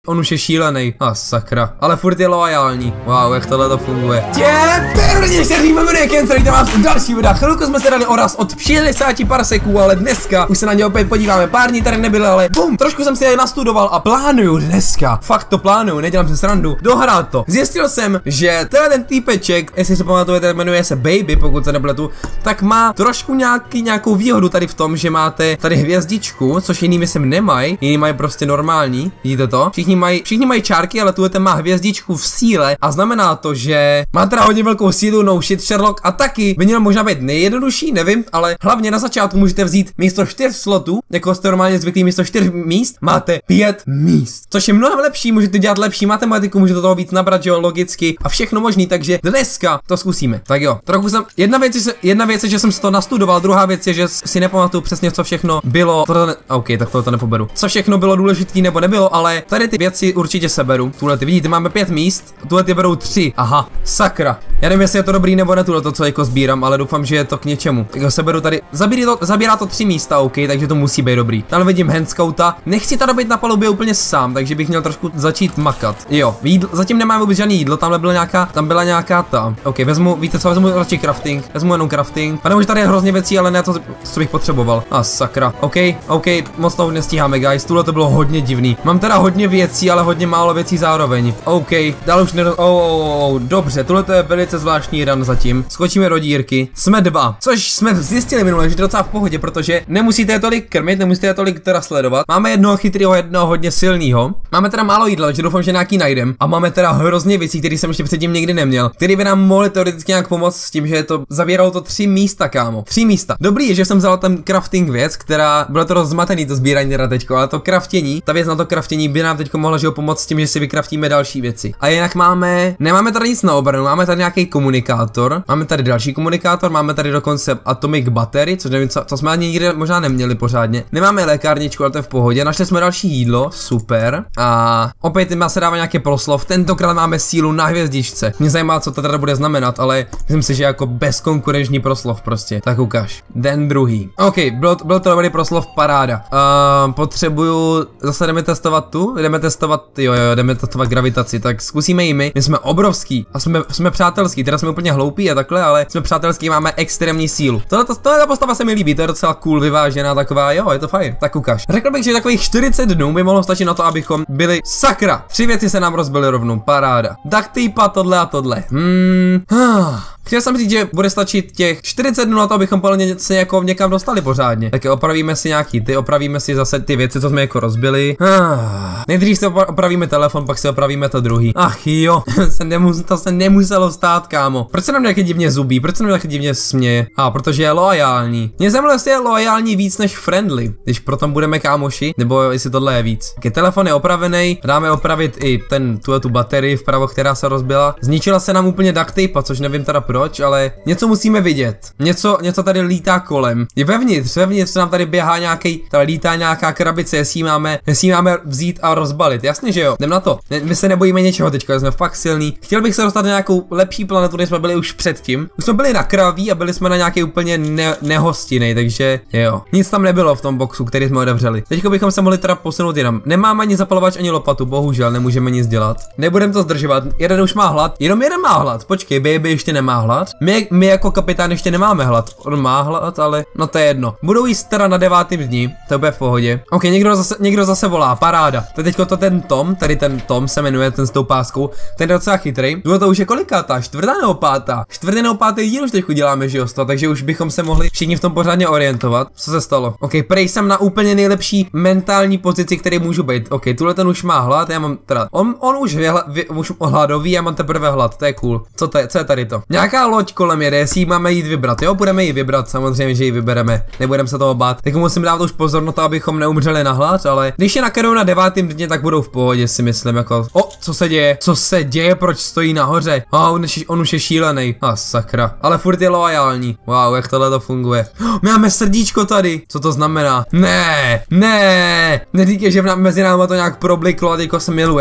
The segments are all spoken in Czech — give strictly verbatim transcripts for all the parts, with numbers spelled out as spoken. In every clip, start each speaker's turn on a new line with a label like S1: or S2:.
S1: on už je šílený. A ah, sakra. Ale furt je loajální. Wow, jak tohle to funguje. Je, pěkně se říma jmenuje Kencer, jde vás další videa. Chvilku jsme se dali oraz od šedesáti parseků, ale dneska už se na ně opět podíváme. Pár dní tady nebyl, ale bum, trošku jsem si je nastudoval a plánuju dneska. Fakt to plánuju, nedělám se srandu. Dohrát to. Zjistil jsem, že tenhle ten týpeček, jestli se pamatujete, jmenuje se Baby, pokud se nepletu, tak má trošku nějaký, nějakou výhodu tady v tom, že máte tady hvězdičku, což jiný myslím nemají, jiný mají prostě normální. Vidíte to? Všichni mají, všichni mají čárky, ale tuhle má hvězdičku v síle a znamená to, že má teda hodně velkou sílu, no shit Sherlock, a taky by měl možná být nejjednodušší, nevím, ale hlavně na začátku můžete vzít místo čtyř slotů, jako jste normálně zvyklí místo čtyř míst, máte pět míst, což je mnohem lepší, můžete dělat lepší matematiku, můžete toho víc nabrat, že jo, logicky a všechno možný, takže dneska to zkusíme. Tak jo, trochu jsem, jedna věc je, jedna věc je, že jsem si to nastudoval, druhá věc je, že si nepamatuju přesně, co všechno bylo, to ne, OK, tak to nepoberu, co všechno bylo důležitý nebo nebylo, ale tady ty věci určitě seberu. Tuhle ty vidíte, máme pět míst, tuhle ty berou tři. Aha, sakra. Já nevím, jestli je to dobrý nebo ne, tuhle to, co jako sbírám, ale doufám, že je to k něčemu. Tak ho seberu tady. Zabírá to, zabírá to tři místa, OK, takže to musí být dobrý. Tam vidím handscouta. Nechci tady být na palubě úplně sám, takže bych měl trošku začít makat. Jo, jídlo, zatím nemáme vůbec žádný jídlo, tamhle byla nějaká, tam byla nějaká ta. OK, vezmu, víte co, vezmu radši crafting, vezmu jenom crafting. A nebo tady je hrozně věcí, ale ne to, co bych potřeboval. A ah, sakra. OK, OK, moc toho nestíháme, guys. Tuhle to bylo hodně divný. Mám teda hodně věcí, ale hodně málo věcí zároveň. OK, dál už ne. Oh, oh, oh, dobře, tohle je velice zvláštní run zatím. Skočíme do dírky. Jsme dva, což jsme zjistili minule, že to docela v pohodě, protože nemusíte je tolik krmit, nemusíte je tolik teda sledovat. Máme jednoho chytrého, jednoho hodně silného. Máme teda málo jídla, takže doufám, že nějaký najdem. A máme teda hrozně věcí, které jsem ještě předtím nikdy neměl, které by nám mohly teoreticky nějak pomoct s tím, že to zabíralo to tři místa, kámo. Tři místa. Dobrý je, že jsem vzal ten crafting věc, která byla to rozmatený to sbírání teda teďko, ale to craftění, ta věc na to craftění by nám teďko mohla, že ho pomoct s tím, že si vykraftíme další věci. A jinak máme, nemáme tady nic na obranu, máme tady nějaký komunikátor, máme tady další komunikátor, máme tady dokonce atomic battery, což nevím, co, co jsme ani nikdy možná neměli pořádně. Nemáme lékárničku, ale to je v pohodě. Našli jsme další jídlo, super. A opět má se dává nějaký proslov. Tentokrát máme sílu na hvězdičce. Mě zajímá, co to teda bude znamenat, ale myslím si, že jako bezkonkurenční proslov prostě. Tak ukáž. Den druhý. OK, byl, byl to dobrý proslov, paráda. Uh, potřebuju, zase jdeme testovat tu, jdeme testovat, jo jo, jdeme testovat gravitaci, tak zkusíme ji my. My jsme obrovský a jsme, jsme přátelský, teda jsme úplně hloupí a takhle, ale jsme přátelský, máme extrémní sílu. Tohle ta postava se mi líbí, to je docela cool, vyvážená, taková, jo, je to fajn. Tak ukáž. Řekl bych, že takových čtyřicet dnů by mohlo stačit na to, abychom byli sakra. Tři věci se nám rozbily rovnou, paráda. Duct tape, tohle a tohle. Hmm. Chtěl jsem říct, že bude stačit těch čtyřicet dnů na to, abychom plně se jako někam dostali pořádně. Tak opravíme si nějaký ty, opravíme si zase ty věci, co jsme jako rozbili. Ah. Nejdřív si opravíme telefon, pak si opravíme to druhý. Ach jo, se nemus, to se nemuselo stát, kámo. Proč se nám nějaký divně zubí, proč se nám nějaký divně směje? A ah, protože je loajální. Mě zajímalo, jestli je loajální víc než friendly, když potom budeme kámoši, nebo jestli tohle je víc. Okay, telefon je opravený, dáme opravit i ten, tu, tu baterii vpravo, která se rozbila. Zničila se nám úplně duct tape, což nevím teda proč, ale něco musíme vidět. Něco, něco tady lítá kolem. Je vevnitř, vevnitř nám tady běhá nějaký, tady lítá nějaká krabice, jestli máme, jestli máme vzít a rozbalit. Jasně, že jo. Jdem na to. Ne, my se nebojíme něčeho teďka, jsme fakt silní. Chtěl bych se dostat na nějakou lepší planetu, kde jsme byli už předtím. Už jsme byli na kraví a byli jsme na nějaký úplně ne, nehostinej, takže jo. Nic tam nebylo v tom boxu, který jsme otevřeli. Teďko bychom se mohli teda posunout jinam. Nemám ani zapalovač, ani lopatu, bohužel, nemůžeme nic dělat. Nebudem to zdržovat. Jeden už má hlad. Jenom jeden má hlad. Počkej, Baby ještě nemá hlad. My, my jako kapitán ještě nemáme hlad. On má hlad, ale no to je jedno. Budou jíst teda na devátém dni, to bude v pohodě. Ok, někdo zase, někdo zase volá, paráda. To teďko to ten Tom, tady ten Tom se jmenuje, ten s tou páskou, ten je docela chytrý. Bylo to už je kolikátá, čtvrtá nebo pátá? Čtvrtý nebo pátý díl už teď uděláme, že jo, takže už bychom se mohli všichni v tom pořádně orientovat. Co se stalo? Ok, prej jsem na úplně nejlepší mentální pozici, který můžu být. Ok, tuhle ten už má hlad, já mám teda, on, on už je hla, vy, už hladový, já mám teprve hlad, to je cool. Co to je, co je tady to? Nějaká loď kolem jede, jestli ji máme jít vybrat, jo, budeme ji vybrat, samozřejmě, že ji vybereme, nebudeme se toho bát. Tak musím dát už pozor na to, abychom neumřeli na hlad, ale když je nakedou na devátém dně, tak budou v pohodě, si myslím, jako, o, co se děje, co se děje, proč stojí nahoře, a on, on už je šílený, a ah, sakra, ale furt je loajální, wow, jak tohle to funguje. Oh, my máme srdíčko tady, co to znamená? Ne, ne, neříkej, že mezi náma to nějak probliklo a teďko se milujeme.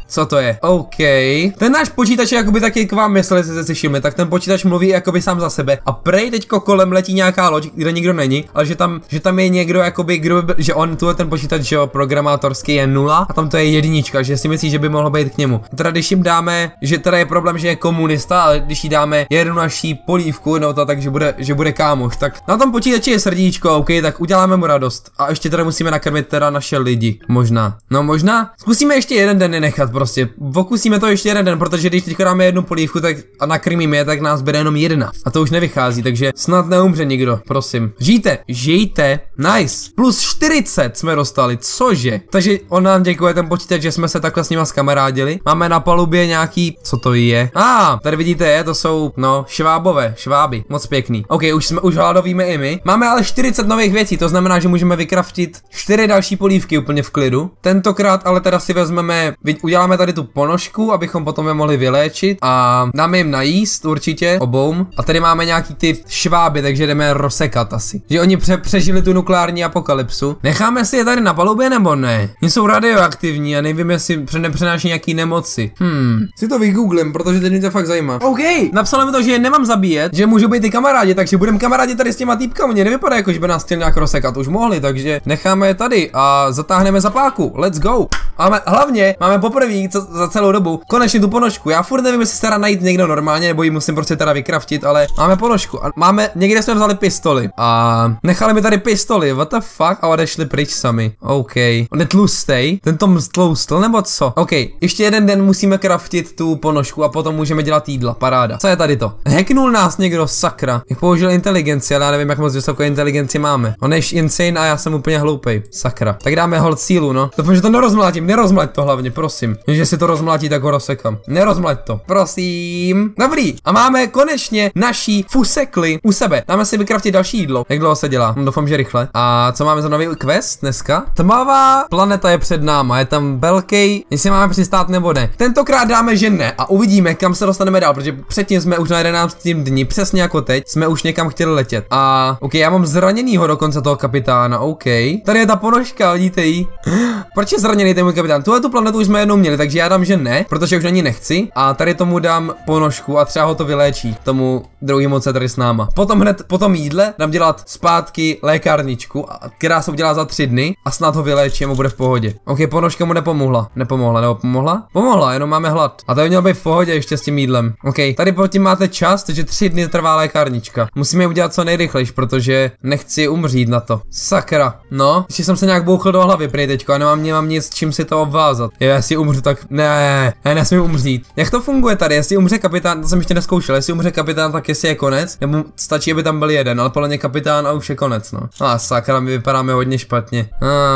S1: Co to je? OK. Ten náš počítač je jakoby taky k vám myslel, jestli jste si všimli, tak ten počítač mluví jakoby sám za sebe. A prej teďko kolem letí nějaká loď, kde nikdo není, ale že tam, že tam je někdo jakoby, kdo by, že on tu ten počítač, že jo, programátorský je nula a tam to je jednička, že si myslí, že by mohlo být k němu. Teda když jim dáme, že teda je problém, že je komunista, ale když jí dáme jednu naší polívku, no to tak, že bude, že bude kámoš, tak na tom počítači je srdíčko, OK, tak uděláme mu radost. A ještě teda musíme nakrmit teda naše lidi. Možná. No možná. Zkusíme ještě jeden den nechat prostě. Pokusíme to ještě jeden den, protože když teďka dáme jednu polívku tak a nakrmíme je, tak nás bude jenom jedna. A to už nevychází, takže snad neumře nikdo, prosím. Žijte, žijte, nice. Plus čtyřicet jsme dostali, cože? Takže on nám děkuje ten počítač, že jsme se takhle s nima zkamarádili. Máme na palubě nějaký, co to je? A ah, tady vidíte, je, to jsou, no, švábové, šváby, moc pěkný. OK, už jsme, už hladovíme i my. Máme ale čtyřicet nových věcí, to znamená, že můžeme vykraftit čtyři další polívky úplně v klidu. Tentokrát ale teda si vezmeme, uděláme tady tu ponožku, abychom potom je mohli vyléčit a dáme jim najíst určitě, oboum. A tady máme nějaký ty šváby, takže jdeme rozsekat asi. Že oni pře přežili tu nukleární apokalypsu. Necháme si je tady na palubě nebo ne? Oni jsou radioaktivní a nevím, jestli nepřenáší nějaký nemoci. Hmm. Si to vygooglím, protože teď mě to fakt zajímá. OK, napsalo mi to, že je nemám zabíjet, že můžou být i kamarádi, takže budeme kamarádi tady s těma týpkami. Mně nevypadá jako, že by nás chtěl nějak rozsekat, už mohli, takže necháme je tady a zatáhneme za páku. Let's go. Máme, hlavně máme poprvé za celou dobu konečně tu ponožku. Já furt nevím, jestli se dá najít někdo normálně, nebo ji musím prostě teda vykraftit, ale máme ponožku. A máme, někde jsme vzali pistoli a nechali mi tady pistoli, what the fuck, a odešli pryč sami. OK. On je tlustej, ten Tom tloustl nebo co? OK, ještě jeden den musíme kraftit tu ponožku a potom můžeme dělat jídla, paráda. Co je tady to? Hacknul nás někdo, sakra. Jak použil inteligenci, ale já nevím, jak moc vysokou inteligenci máme. On je insane a já jsem úplně hloupej, sakra. Tak dáme hold sílu, no. Doufám, že to nerozmlátím, nerozmlať to hlavně, prosím. Že si to rozmlátí, tak ho rozsekám. Nerozmlať to, prosím. Dobrý. A máme konečně naší fusekli u sebe. Dáme si vykraftit další jídlo. Jak dlouho se dělá? Doufám, že rychle. A co máme za nový quest dneska? Tmavá planeta je před náma, je tam velký, jestli máme přistát nebo ne. Tentokrát dáme, že ne a uvidíme, kam se dostaneme dál, protože předtím jsme už na jedenáctém dni, přesně jako teď, jsme už někam chtěli letět. A OK, já mám zraněnýho dokonce toho kapitána, OK. Tady je ta ponožka, vidíte ji? Proč je zraněný ten můj kapitán? Tuhle tu planetu už jsme jednou měli, takže já dám, že ne, protože už ani nechci. A tady tomu dám ponožku a třeba ho to vyléčí, tomu druhému, co je tady s náma. Potom hned po tom jídle dám dělat zpátky lékárničku, která se udělá za tři dny a snad ho vyléčí a mu bude v pohodě. OK, ponožka mu nepomohla. Nepomohla, nebo pomohla? Pomohla, jenom máme hlad. A to by mělo být v pohodě ještě s tím jídlem. OK, tady proti máte čas, takže tři dny trvá lékárnička. Musíme ji udělat co nejrychlejš, protože nechci umřít na to. Sakra. No, ještě jsem se nějak bouchl do hlavy prej teďko a nemám, nemám nic, čím si to obvázat. Jo, jestli umřu, tak ne, ne, nesmím umřít. Jak to funguje tady? Jestli umře kapitán, to jsem ještě neskoušel. Jestli umře kapitán, tak jestli je konec, nebo stačí, aby tam byl jeden, ale podle mě kapitán a už je konec, no. A sakra, my vypadáme hodně špatně.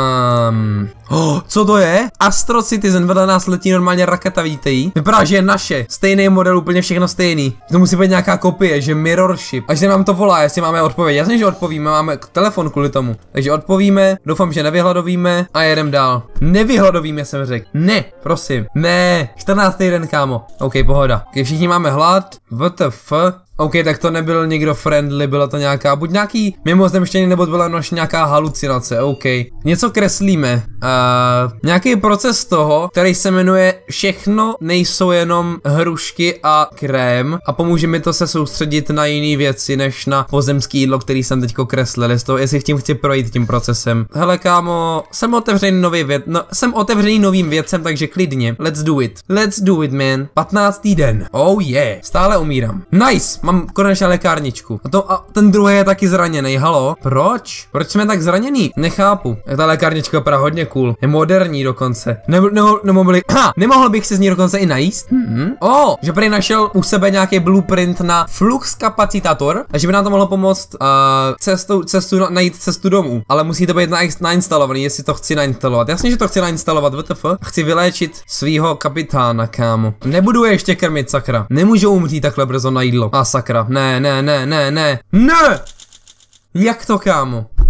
S1: Um. Oh, co to je? Astro Citizen, vedle nás letí normálně raketa, víte jí? Vypadá, že je naše. Stejný model, úplně všechno stejný. To musí být nějaká kopie, že mirrorship. Až se nám to volá, jestli máme odpověď. Jasně, že odpovíme, máme telefon kvůli tomu. Takže odpovíme, doufám, že nevyhladovíme a jedem dál. Nevyhladovíme, jsem řekl. Ne, prosím. Ne, čtrnáctý den, kámo. OK, pohoda. Okay, všichni máme hlad. W T F. OK, tak to nebyl někdo friendly, byla to nějaká, buď nějaký mimozemštění, nebo byla nož nějaká halucinace, OK. Něco kreslíme. Uh, nějaký proces toho, který se jmenuje Všechno nejsou jenom hrušky a krém a pomůže mi to se soustředit na jiné věci, než na pozemský jídlo, který jsem teďko kreslil, jestli, jestli tím chci projít tím procesem. Hele kámo, jsem otevřený nový věc, no, jsem otevřený novým věcem, takže klidně. Let's do it. Let's do it, man. patnáctý den. Oh yeah. Stále umírám. Nice. Mám konečně lékárničku. A, to, a ten druhý je taky zraněný, halo? Proč? Proč jsme tak zraněný? Nechápu. Ta lékárnička vypadá hodně cool. Je moderní dokonce. Ne, ne, nemohli, ha, nemohl bych si z ní dokonce i najíst? Hmm. O, že prý našel u sebe nějaký blueprint na flux kapacitator, takže by nám to mohlo pomoct uh, cestu, cestu, najít cestu domů. Ale musí to být na, nainstalovaný, jestli to chci nainstalovat. Jasně, že to chci nainstalovat, W T F. Chci vyléčit svýho kapitána, kámo. Nebudu je ještě krmit, sakra. Nemůžu umřít takhle brzo na jídlo. A sakra. Ne, ne, ne, ne, ne. Ne! Jak to, kámo?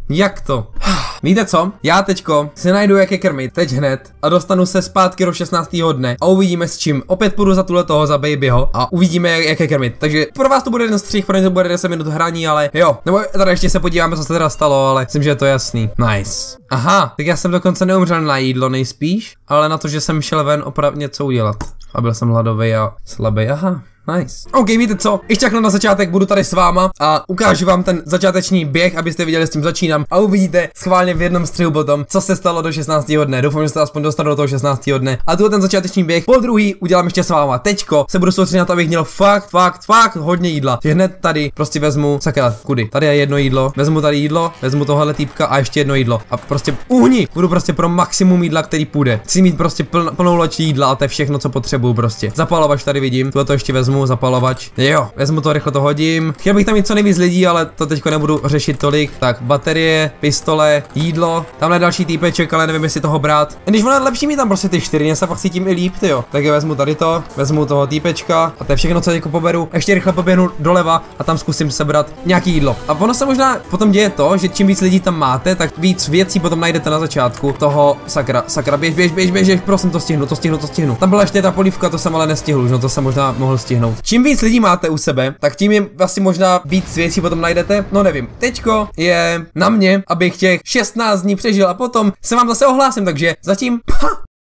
S1: Jak to? Víte co? Já teďko si najdu jaké krmit, teď hned a dostanu se zpátky do šestnáctého dne a uvidíme s čím. Opět půjdu za tuhle toho, za babyho a uvidíme jak, jaké krmit. Takže pro vás to bude jeden střih, pro ně to bude deset minut hraní, ale jo. Nebo tady ještě se podíváme, co se teda stalo, ale myslím, že je to jasný. Nice. Aha, tak já jsem dokonce neumřel na jídlo nejspíš, ale na to, že jsem šel ven opravdu něco udělat. A byl jsem hladový a slabý, aha. Nice. OK, víte co? Ještě takhle na začátek budu tady s váma a ukážu vám ten začáteční běh, abyste viděli, s tím začínám a uvidíte schválně v jednom střihu potom, co se stalo do šestnáctého dne. Doufám, že se aspoň dostanu do toho šestnáctého dne. A tu ten začáteční běh, po druhý udělám ještě s váma. Teďko se budu soustředit na to, abych měl fakt, fakt, fakt hodně jídla. Že hned tady prostě vezmu, sakra, kudy. Tady je jedno jídlo, vezmu tady jídlo, vezmu tohle týpka a ještě jedno jídlo. A prostě uhni, budu prostě pro maximum jídla, který půjde. Chci mít prostě pln, plnou loď jídla a to je všechno, co potřebuju prostě. Zapalovač tady vidím, tohle to ještě vezmu, zapalovač. Jo, vezmu to, rychle to hodím. Chtěl bych tam mít co nejvíc lidí, ale to teďko nebudu řešit tolik. Tak, baterie, pistole, jídlo. Tamhle další týpeček, ale nevím, jestli toho brát. Když ono je lepší mít tam prostě ty čtyři, mě se fakt cítím i líp, tyjo. Tak vezmu tady to, vezmu toho týpečka a to je všechno, co teďko poberu. Ještě rychle poběhnu doleva a tam zkusím sebrat nějaký jídlo. A ono se možná potom děje to, že čím víc lidí tam máte, tak víc věcí potom najdete na začátku toho sakra, sakra, běž, běž, běž, běž, běž, prosím, to stihnu, to stihnu, to stihnu. Tam byla ještě ta polívka, to jsem ale nestihl, no to jsem možná mohl stihnout. Čím víc lidí máte u sebe, tak tím je asi možná víc věcí potom najdete, no nevím. Teďko je na mě, abych těch šestnáct dní přežil a potom se vám zase ohlásím, takže zatím pa!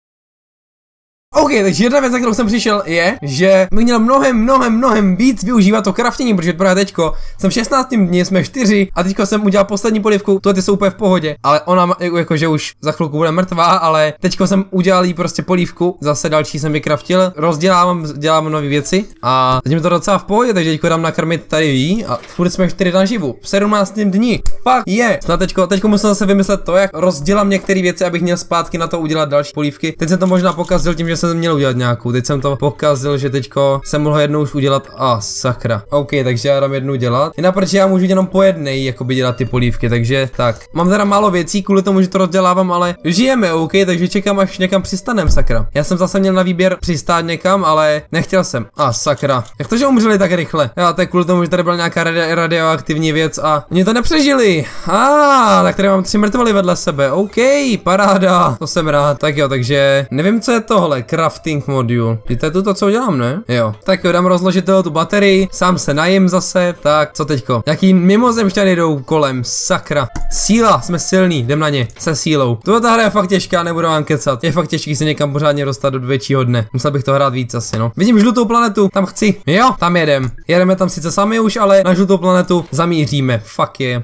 S1: OK, takže jedna věc, na kterou jsem přišel, je, že bych měl mnohem, mnohem, mnohem víc využívat to craftění, protože právě teďko jsem v šestnáctém dní, jsme čtyři a teďko jsem udělal poslední polivku, tohle ty jsou úplně v pohodě, ale ona jakože už za chvilku bude mrtvá, ale teďko jsem udělal jí prostě polívku, zase další jsem vykraftil, rozdělávám, dělám nové věci a zatím to docela v pohodě, takže teďko dám nakrmit tady ví a furt jsme čtyři naživu, v sedmnáctém dni, fakt je, snad teďko, teďko musím zase vymyslet to, jak rozdělám některé věci, abych měl zpátky na to udělat další polívky. Teď jsem to možná pokazil tím, že jsem měl udělat nějakou, teď jsem to pokazil, že teďko jsem mohl jednou už udělat, a ah, sakra. OK, takže já dám jednu dělat. Jinak protože já můžu jenom po jednej jakoby dělat ty polívky, takže tak. Mám teda málo věcí, kvůli tomu, že to rozdělávám, ale žijeme, OK, takže čekám, až někam přistanem, sakra. Já jsem zase měl na výběr přistát někam, ale nechtěl jsem. A ah, sakra. Jak to, že umřeli tak rychle? Já to je kvůli tomu, že tady byla nějaká radi radioaktivní věc a oni to nepřežili. A ah, tak tady mám tři mrtvoly vedle sebe. OK, paráda. To jsem rád. Tak jo, takže nevím, co je tohle. Crafting module. To je to, co udělám, ne? Jo. Tak jo, dám rozložit tu baterii, sám se najím zase. Tak, co teďko? Jaký mimozemšťany jdou kolem, sakra. Síla, jsme silní, jdem na ně, se sílou. Tohle hra je fakt těžká, nebudu vám kecat. Je fakt těžký se někam pořádně dostat do většího dne. Musel bych to hrát víc asi, no. Vidím žlutou planetu, tam chci. Jo, tam jedem. Jedeme tam sice sami už, ale na žlutou planetu zamíříme. Fuck je.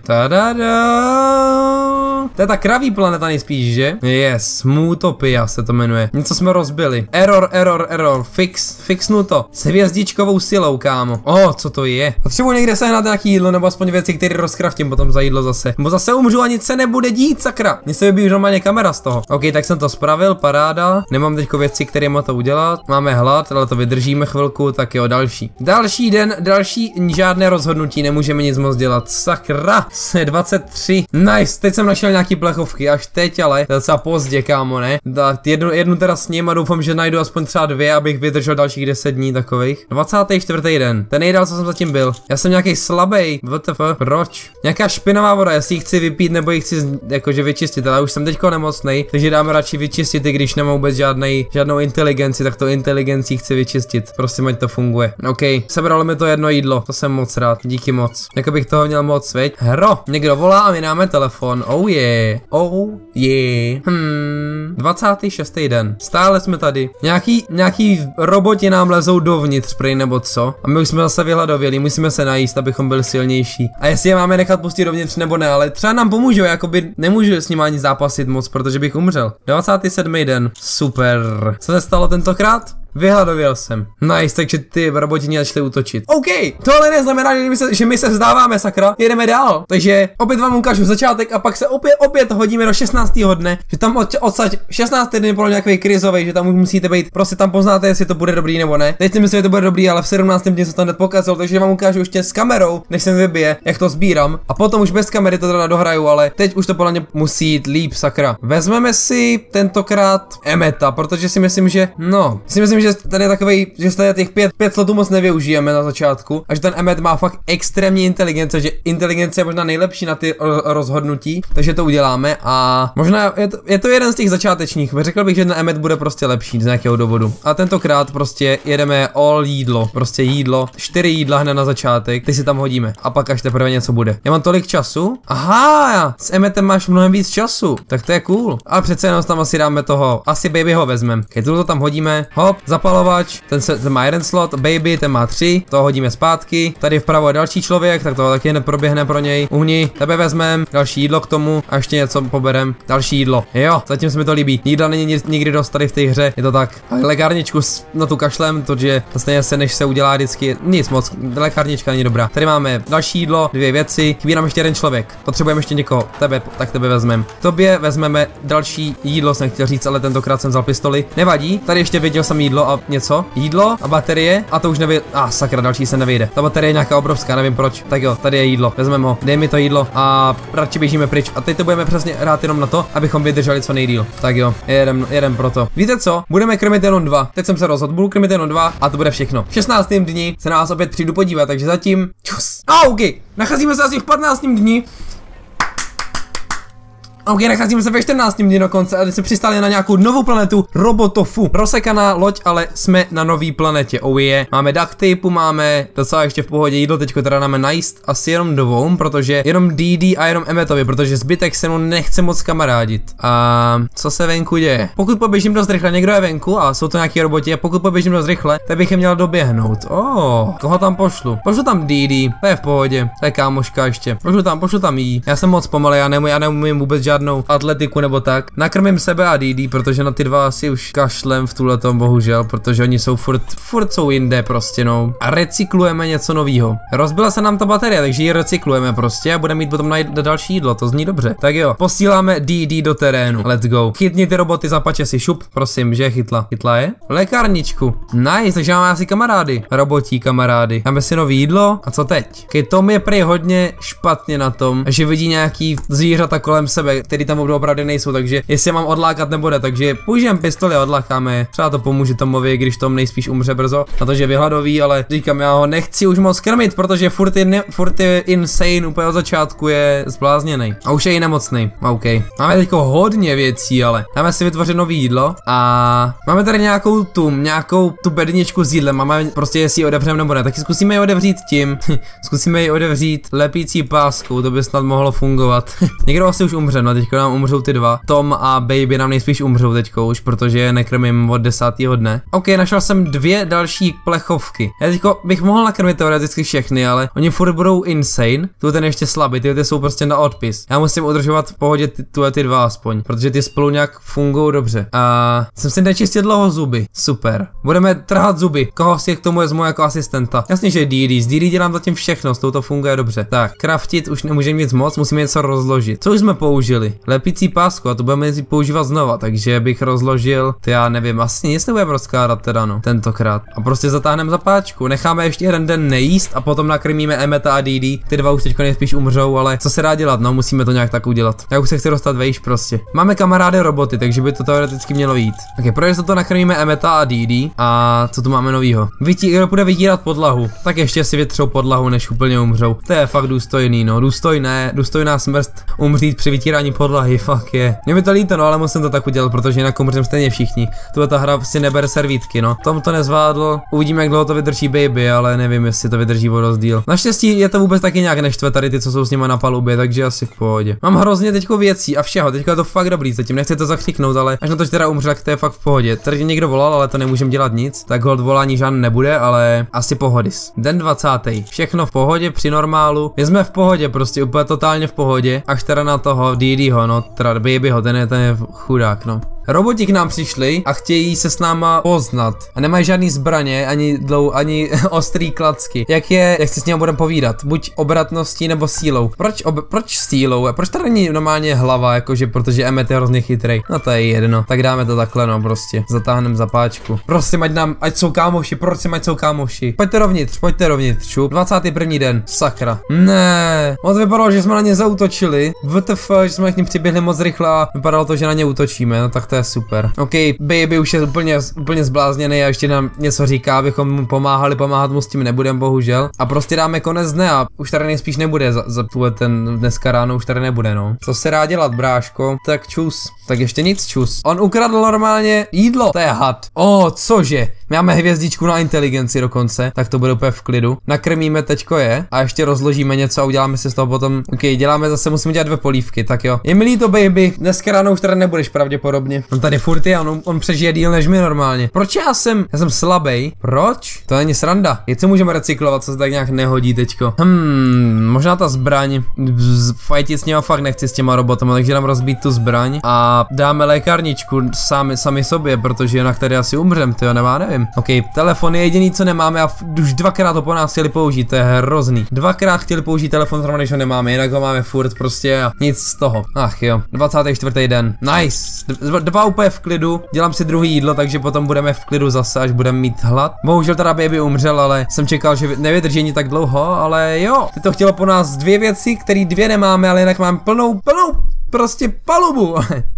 S1: Tadada. To je ta kraví planeta nejspíš, že? Yes, Smutopia se to jmenuje. Něco jsme rozbili. Error, error, error. Fix, fixnu to. S hvězdičkovou silou, kámo. Oh, co to je? Potřebuji někde sehnat nějaký jídlo, nebo aspoň věci, které rozkraftím potom za jídlo zase. Nebo zase umřu a nic se nebude dít, sakra. Mně se vybíjí normálně kamera z toho. OK, tak jsem to spravil, paráda. Nemám teďko věci, které má to udělat. Máme hlad, ale to vydržíme chvilku, tak jo, další. Další den, další žádné rozhodnutí, nemůžeme nic moc dělat. Sakra, se dvacet tři. Nice, teď jsem našel nějaký plechovky, až teď, ale to je docela pozdě, kámo, ne? Tak jednu, jednu teda s ním a doufám, že najdu aspoň třeba dvě, abych vydržel dalších deset dní takových. dvacátý čtvrtý den, ten nejdál, co jsem zatím byl. Já jsem nějaký slabý. W T F, proč? Nějaká špinavá voda, jestli ji chci vypít nebo ji chci jakože vyčistit, ale už jsem teďko nemocnej, takže dáme radši vyčistit, i když nemám vůbec žádnej, žádnou inteligenci, tak to inteligenci chci vyčistit. Prosím, ať to funguje. OK, sebralo mi to jedno jídlo, to jsem moc rád, díky moc. Jako bych toho měl moc, veď? Hro, někdo volá a my dáme telefon. Oh yeah, oh yeah. Hmm, dvacátý šestý den, stále jsme tady. Nějaký, nějaký roboti nám lezou dovnitř, prej nebo co? A my už jsme zase vyhladověli, musíme se najíst, abychom byli silnější. A jestli je máme nechat pustit dovnitř nebo ne, ale třeba nám pomůžou, jakoby nemůžu s nimi ani zápasit moc, protože bych umřel. dvacátý sedmý den, super. Co se stalo tentokrát? Vyhladověl jsem. Nice, takže ty roboti začaly útočit. OK, tohle neznamená, že my se, že my se vzdáváme, sakra. Jedeme dál. Takže opět vám ukážu začátek a pak se opět, opět hodíme do šestnáctého dne. Že tam od, odsaď šestnáctý den byl nějaký krizový, že tam už musíte být. Prostě tam poznáte, jestli to bude dobrý nebo ne. Teď si myslím, že to bude dobrý, ale v sedmnáctém dni se tam hned pokazil, takže vám ukážu ještě s kamerou, než se vybije, jak to sbírám. A potom už bez kamery to teda dohraju, ale teď už to podle mě musí jít líp, sakra. Vezmeme si tentokrát Emeta, protože si myslím, že no, si myslím, myslím, že tady je takovej, že tady těch pět, pět slotů moc nevyužijeme na začátku a že ten Emmet má fakt extrémní inteligence, že inteligence je možná nejlepší na ty rozhodnutí, takže to uděláme a možná je to, je to jeden z těch začátečních. Řekl bych, že ten Emmet bude prostě lepší z nějakého důvodu. A tentokrát prostě jedeme all jídlo, prostě jídlo, čtyři jídla hned na začátek, ty si tam hodíme a pak až teprve něco bude. Já mám tolik času? Aha, s Emmetem máš mnohem víc času, tak to je cool. Ale přece jenom tam asi dáme toho, asi babyho vezmeme. Když to tam hodíme, hop, zapalovač, ten, se, ten má jeden slot, baby, ten má tři, to hodíme zpátky. Tady vpravo je další člověk, tak to taky hned proběhne pro něj. Uhni, tebe vezmeme, další jídlo k tomu a ještě něco poberem. Další jídlo. Jo, zatím se mi to líbí. Jídla není nikdy dost tady v té hře, je to tak. Ale lékárničku na tu kašlem, protože stejně se než se udělá vždycky nic moc. Lékárnička není dobrá. Tady máme další jídlo, dvě věci, chybí nám ještě jeden člověk. Potřebujeme ještě někoho. Tebe, tak tebe vezmeme. Tobě vezmeme další jídlo, jsem chtěl říct, ale tentokrát jsem vzal pistoli. Nevadí, tady ještě viděl jsem jídlo a něco. Jídlo a baterie a to už nevě... A ah, sakra, další se nevyjde. Ta baterie je nějaká obrovská, nevím proč. Tak jo, tady je jídlo. Vezmeme ho. Dej mi to jídlo a radši běžíme pryč. A teď to budeme přesně hrát jenom na to, abychom vydrželi co nejdýl. Tak jo, jeden, jeden proto. Víte co? Budeme krmit jenom dva. Teď jsem se rozhodl, budu krmit jenom dva a to bude všechno. V šestnáctém dni se nás opět přijdu podívat, takže zatím. Čus. A oh, OK. Nacházíme se asi v patnáctém dni. Ok, nacházíme se ve čtrnáctém dni dokonce a teď se přistali na nějakou novou planetu Robotofu. Rozsekaná loď, ale jsme na nový planetě. Oh yeah. Máme duct tapeu, máme docela ještě v pohodě jídlo, teďko teda dáme najíst asi jenom dvou, protože jenom D D a jenom Emmetovi, protože zbytek se mu nechce moc kamarádit. A co se venku děje? Pokud poběžím dost rychle, někdo je venku a jsou to nějaký roboti, a pokud poběžím dost rychle, tak bych je měl doběhnout. Oh, koho tam pošlu? Pošlu tam D D, to je v pohodě, to je kámoška ještě. Pošlu tam, pošlu tam jí. Já jsem moc pomalý, já nemůžu, já neumím vůbec žádnou atletiku nebo tak. Nakrmím sebe a D D, protože na ty dva asi už kašlem v tuhletom bohužel, protože oni jsou furt, furt jsou jinde prostě no. A recyklujeme něco novýho. Rozbila se nám ta baterie, takže ji recyklujeme prostě a budeme mít potom najít další jídlo, to zní dobře. Tak jo, posíláme D D do terénu. Let's go. Chytni ty roboty, zapače si šup, prosím, že je chytla. Chytla je? Lékárničku. Nice, takže máme asi kamarády. Robotí kamarády. Máme si nový jídlo a co teď? Okay, Tom je prý hodně špatně na tom, že vidí nějaký zvířata kolem sebe, který tam opravdu nejsou, takže jestli je mám odlákat nebude, takže použijeme pistoli a odlákáme je. Třeba to pomůže Tomovi, když Tom nejspíš umře brzo, na to, že je vyhladový, ale říkám, já ho nechci už moc krmit, protože furt je, ne, furt je insane, úplně od začátku je zblázněný. A už je i nemocný. OK. Máme teďko hodně věcí, ale dáme si vytvořit nový jídlo a máme tady nějakou tu, nějakou tu bedničku s jídlem, máme prostě jestli ji otevřeme nebo ne, taky zkusíme ji otevřít tím, zkusíme ji otevřít lepící páskou, to by snad mohlo fungovat. Někdo asi už umře, no teďko nám umřou ty dva. Tom a Baby nám nejspíš umřou teďko už, protože je nekrmím od desátého dne. OK, našel jsem dvě další plechovky. Já teďko bych mohl nakrmit teoreticky všechny, ale oni furt budou insane. Tu ten ještě slabý, ty, ty jsou prostě na odpis. Já musím udržovat v pohodě ty, ty, ty dva aspoň, protože ty spolu nějak fungují dobře. A jsem si nečistil dlouho zuby. Super. Budeme trhat zuby. Koho si k tomu vezmu jako asistenta? Jasně, že D D. S D D dělám zatím všechno, s touto funguje dobře. Tak, craftit už nemůžeme nic moc, musíme něco rozložit. Co už jsme použili? Lepící pásku a to budeme si používat znova, takže bych rozložil, to já nevím, asi nic nebudeme rozkládat teda no, tentokrát. A prostě zatáhneme za páčku, necháme ještě jeden den nejíst a potom nakrmíme Emmeta a D D. Ty dva už teďko nejspíš umřou, ale co se dá dělat, no musíme to nějak tak udělat. Já už se chci dostat vejš prostě. Máme kamarády roboty, takže by to teoreticky mělo jít. Ok, pro jistotu nakrmíme Emmeta a D D. A co tu máme novýho? Vytí, kdo bude vytírat podlahu, tak ještě si vytřou podlahu, než úplně umřou. To je fakt důstojný, no, důstojné, důstojná smrt umřít při vytírání podlahy, fuck je. Mě mi to líto, no, ale musím to tak udělat, protože jinak umřem stejně všichni. Tuhle ta hra si nebere servítky, no. Tom to nezvládl, uvidíme, jak dlouho to vydrží Baby, ale nevím, jestli to vydrží o rozdíl. Naštěstí je to vůbec taky nějak neštve tady ty, co jsou s nima na palubě, takže asi v pohodě. Mám hrozně teďko věcí a všeho, teďko je to fakt dobrý, zatím nechci to zakřiknout, ale až na to, že teda umře, tak to je fakt v pohodě. Tady někdo volal, ale to nemůžem dělat nic, tak hold volání žádný nebude, ale asi pohodis. Den dvacátý Všechno v pohodě, při normálu. My jsme v pohodě, prostě úplně totálně v pohodě, až teda na toho D D ho, no, teda Babyho, ten je, ten je chudák, no. Roboti k nám přišli a chtějí se s náma poznat. A nemají žádný zbraně, ani dlou, ani ostrý klacky. Jak je, jak si s ním budeme povídat? Buď obratností nebo sílou. Proč, ob, proč sílou? A proč tady není normálně hlava, jakože, protože Emmet je hrozně chytrej. No to je jedno. Tak dáme to takhle, no prostě. Zatáhneme za páčku. Prosím, ať nám, ať jsou kámoši, prosím, ať jsou kámoši. Pojďte dovnitř, pojďte dovnitř, šup. dvacátý první den, sakra. Ne, moc vypadalo, že jsme na ně zaútočili. W T F, že jsme k ním přiběhli moc rychle a vypadalo to, že na ně útočíme. No tak to je super. OK, baby už je úplně, úplně zblázněný a ještě nám něco říká, abychom mu pomáhali, pomáhat mu s tím nebudem, bohužel. A prostě dáme konec dne a už tady nejspíš nebude za, za tuhle ten dneska ráno už tady nebude, no. Co se dá dělat, bráško? Tak čus. Tak ještě nic, čus. On ukradl normálně jídlo, to je had. O, oh, cože? Máme hvězdičku na inteligenci dokonce, tak to bude úplně v klidu. Nakrmíme teďko je a ještě rozložíme něco a uděláme si z toho potom. OK, děláme zase, musíme dělat dvě polívky, tak jo. Je milý to, baby, dneska ráno už tady nebudeš pravděpodobně. On tady furt je, on, on přežije díl než my normálně. Proč já jsem, já jsem slabý? Proč? To není sranda. Je co můžeme recyklovat, co se tak nějak nehodí teďko. Hmm, možná ta zbraň. Fajtit s něma fakt nechci s těma robotama, takže dám rozbít tu zbraň a dáme lékárničku sami, sami sobě, protože jinak tady asi umřem, tyjo, nemá, nevím. OK, telefon je jediný, co nemáme a už dvakrát to po nás chtěli použít, to je hrozný. Dvakrát chtěli použít telefon, zrovna když ho nemáme, jinak ho máme furt prostě a nic z toho. Ach jo, dvacátý čtvrtý den. Nice. D dva úplně v klidu, dělám si druhý jídlo, takže potom budeme v klidu zase, až budeme mít hlad. Bohužel teda baby umřel, ale jsem čekal, že nevydrží ani tak dlouho, ale jo. Ty to chtělo po nás dvě věci, které dvě nemáme, ale jinak mám plnou, plnou prostě palubu.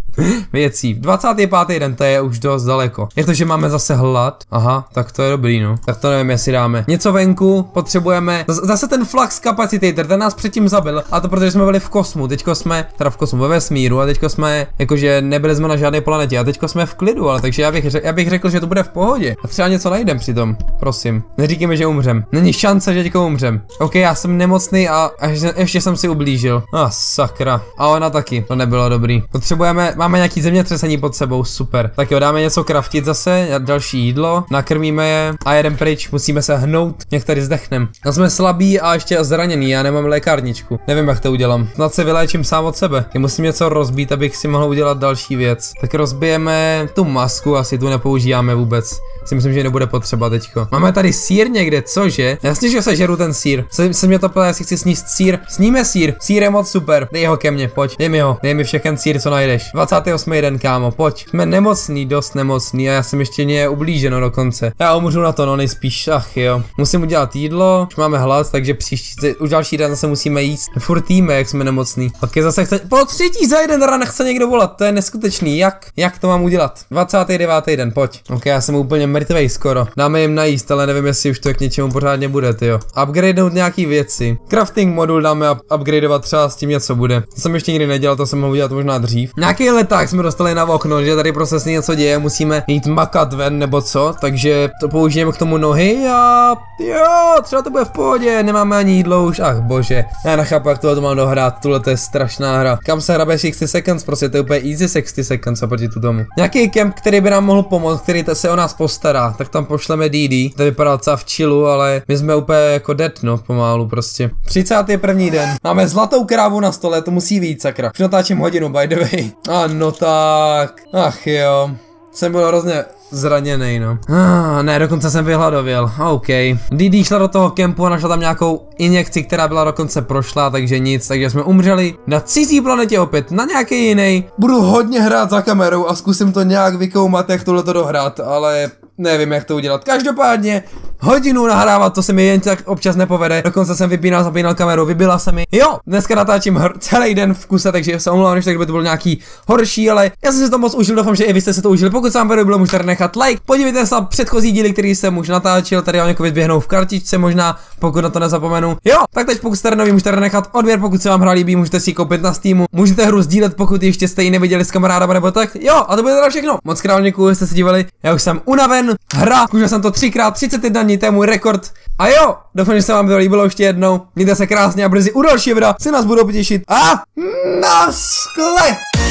S1: Věcí. dvacátý pátý den, to je už dost daleko. Je to, že máme zase hlad. Aha, tak to je dobrý, no. Tak to nevím, jestli dáme. Něco venku, potřebujeme. Zase ten flux capacitator, ten nás předtím zabil. A to protože jsme byli v kosmu. Teďko jsme, teda v kosmu, ve vesmíru. A teďko jsme, jakože nebyli jsme na žádné planetě. A teďko jsme v klidu, ale takže já bych, řek, já bych řekl, že to bude v pohodě. A třeba něco najdem přitom. Prosím. Neříkejme, že umřem. Není šance, že teďko umřem. OK, já jsem nemocný a, a ještě, ještě jsem si ublížil. Ah, sakra. A ona taky. To nebylo dobrý. Potřebujeme. Máme nějaký zemětřesení pod sebou, super. Tak jo, dáme něco craftit zase, další jídlo, nakrmíme je a jedem pryč, musíme se hnout, nějak tady zdechnem. Já jsme slabí a ještě zraněný, já nemám lékárničku. Nevím, jak to udělám. Snad se vyléčím sám od sebe. Já musím něco rozbít, abych si mohl udělat další věc. Tak rozbijeme tu masku, asi tu nepoužíváme vůbec. Si myslím, že nebude potřeba teďko. Máme tady sýr někde, cože? Jasně, že sežeru ten sýr. Se, se mě to ptá, jestli chci sníst sýr. Sníme sýr. Sýr je moc super. Dej ho ke mně, pojď. Dej mi ho. Dej mi všechen sýr, co najdeš. dvacátý osmý den, kámo, pojď. Jsme nemocný, dost nemocný a já jsem ještě mě ublíženo dokonce. Já umřu na to, no nejspíš. Ach jo. Musím udělat jídlo, už máme hlad, takže příští, už další den zase musíme jíst. Furt jíme, jak jsme nemocný. Tak je zase chce, po třetí za jeden ran chce někdo volat, to je neskutečný. Jak? Jak to mám udělat? dvacátý devátý den, pojď. Ok, já jsem úplně mrtvej skoro. Dáme jim najíst, ale nevím, jestli už to k něčemu pořádně bude, tyjo. Upgradenout nějaký věci. Crafting modul dáme up upgradeovat, třeba s tím něco bude. To jsem ještě nikdy nedělal, to jsem mohl udělat možná dřív. Nějaký leták jsme dostali na okno, že tady prostě se něco děje, musíme jít makat ven nebo co, takže to použijeme k tomu nohy a jo, třeba to bude v pohodě, nemáme ani jídlo už, ach bože. Já nechápu, jak tohle to mám dohrát, tohle to je strašná hra. Kam se hrabe šedesát seconds, prostě to je úplně easy šedesát seconds oproti tu tomu. Nějaký kemp, který by nám mohl pomoct, který se o nás postará, tak tam pošleme D D. To vypadá docela v chillu, ale my jsme úplně jako dead, no, pomalu prostě. třicátý první den. Máme zlatou krávu na stole, to musí víc, sakra. Už natáčím hodinu, by the way. Ano tak. Ach jo. Jsem byl hrozně zraněný, no. Ah, ne, dokonce jsem vyhladověl. OK. D D šla do toho kempu a našla tam nějakou injekci, která byla dokonce prošla, takže nic, takže jsme umřeli na cizí planetě opět, na nějaký jiný. Budu hodně hrát za kamerou a zkusím to nějak vykoumat, jak tohleto dohrát, ale nevím, jak to udělat. Každopádně hodinu nahrávat, to se mi jen tak občas nepovede. Dokonce jsem vypínal, zapínal kameru, vybila se mi. Jo, dneska natáčím celý den v kuse, takže se omlouvám, že tak by to bylo nějaký horší, ale já jsem si to moc užil, doufám, že i vy jste se to užili. Pokud se vám video bylo, můžete nechat like. Podívejte se na předchozí díly, který jsem už natáčel, tady vám někoho vyzběhnou v kartičce možná, pokud na to nezapomenu. Jo, tak teď pokud jste nový, můžete nechat odběr, pokud se vám hra líbí, můžete si ji koupit na Steamu. Můžete hru sdílet, pokud ještě jste ji neviděli s kamarádama nebo tak. Jo, a to bude teda všechno. Moc krát děkuji, že jste se dívali. Já už jsem unaven. Hra, už jsem to třikrát, třicet jedna dní, to je můj rekord. A jo, doufám, že se vám to líbilo ještě jednou. Mějte se krásně a brzy u dalšího videa se nás budou těšit. A na skle!